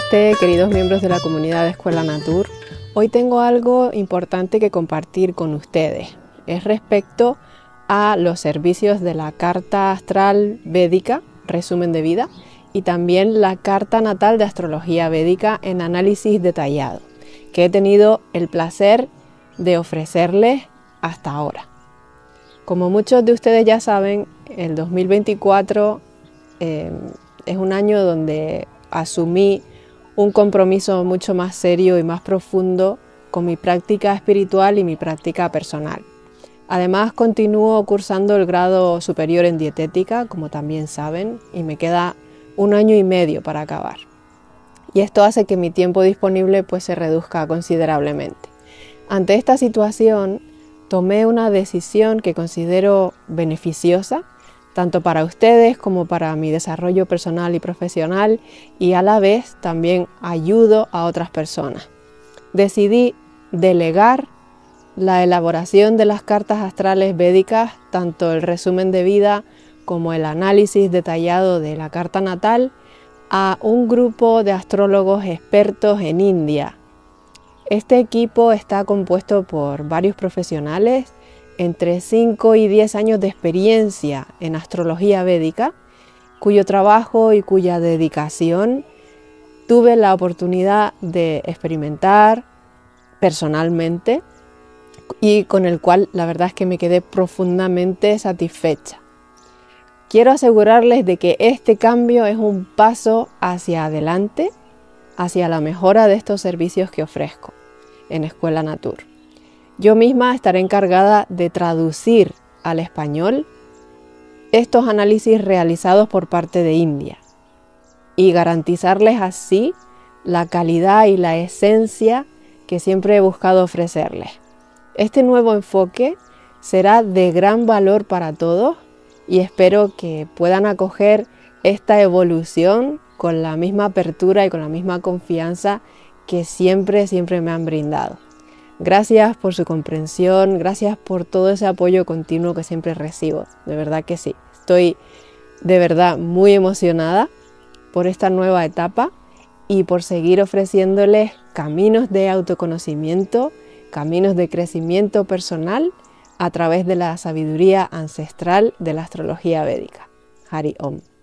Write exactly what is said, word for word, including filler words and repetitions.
Namaste, queridos miembros de la comunidad de Escuela Natur. Hoy tengo algo importante que compartir con ustedes. Es respecto a los servicios de la Carta Astral Védica, resumen de vida, y también la Carta Natal de Astrología Védica en análisis detallado, que he tenido el placer de ofrecerles hasta ahora. Como muchos de ustedes ya saben, el dos mil veinticuatro eh, es un año donde asumí un compromiso mucho más serio y más profundo con mi práctica espiritual y mi práctica personal. Además, continúo cursando el grado superior en dietética, como también saben, y me queda un año y medio para acabar. Y esto hace que mi tiempo disponible pues, se reduzca considerablemente. Ante esta situación, tomé una decisión que considero beneficiosa, tanto para ustedes como para mi desarrollo personal y profesional, y a la vez también ayudo a otras personas. Decidí delegar la elaboración de las cartas astrales védicas, tanto el resumen de vida como el análisis detallado de la carta natal, a un grupo de astrólogos expertos en India. Este equipo está compuesto por varios profesionales entre cinco y diez años de experiencia en astrología védica, cuyo trabajo y cuya dedicación tuve la oportunidad de experimentar personalmente y con el cual la verdad es que me quedé profundamente satisfecha. Quiero asegurarles de que este cambio es un paso hacia adelante, hacia la mejora de estos servicios que ofrezco en Escuela Natur. Yo misma estaré encargada de traducir al español estos análisis realizados por parte de India y garantizarles así la calidad y la esencia que siempre he buscado ofrecerles. Este nuevo enfoque será de gran valor para todos y espero que puedan acoger esta evolución con la misma apertura y con la misma confianza que siempre, siempre me han brindado. Gracias por su comprensión, gracias por todo ese apoyo continuo que siempre recibo, de verdad que sí. Estoy de verdad muy emocionada por esta nueva etapa y por seguir ofreciéndoles caminos de autoconocimiento, caminos de crecimiento personal a través de la sabiduría ancestral de la astrología védica. Hari Om.